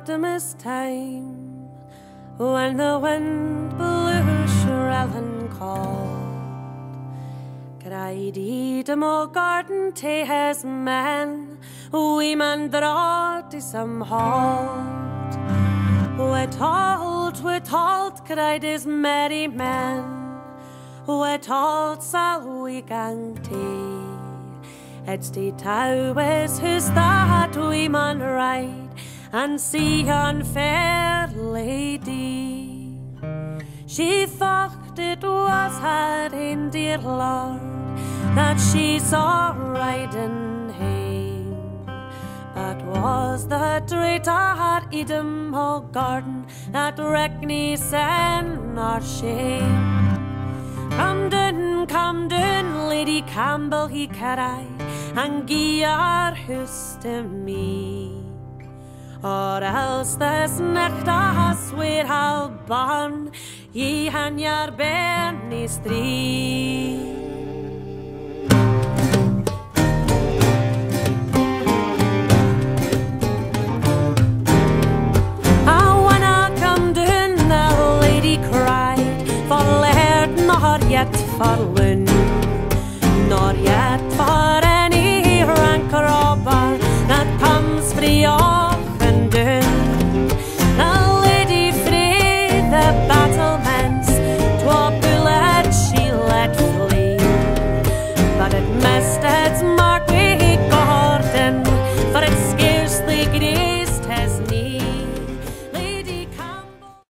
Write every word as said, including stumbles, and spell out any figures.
Michaelmas time, when the wind blew shrill and cold, cried he to mo garden to his men, we man draw to some halt. We told, we told, cried his merry men, we told shall we gang to. It's the towers who's that we man ride and see yon fair lady. She thought it was her in dear Lord that she saw riding hame, but was the traitor at Edom o' garden that Reckney sen our shame. Come down, come down, Lady Campbell, he cried, and gie your house to me, or else this night I swear I'll burn ye and your bairnies three. I wanna come down, the lady cried, for Laird not yet for loon.